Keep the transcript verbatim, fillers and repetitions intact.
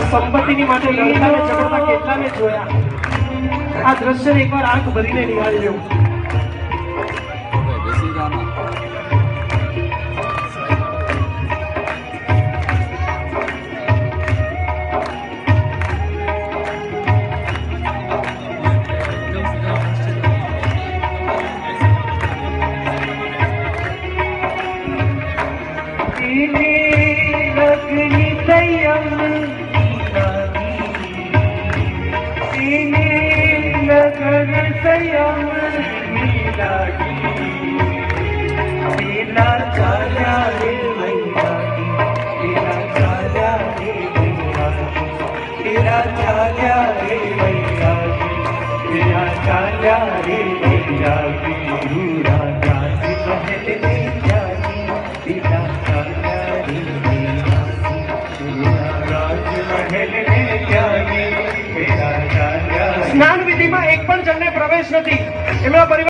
સંપત્તિની માટે લડતાને ઝઘડતા કેટલાને જોયા। આ દ્રશ્યને એકવાર આંખ ભરીને નિહાળી લેવું। स्नान विधि में एक पण जन ने प्रवेश नहीं।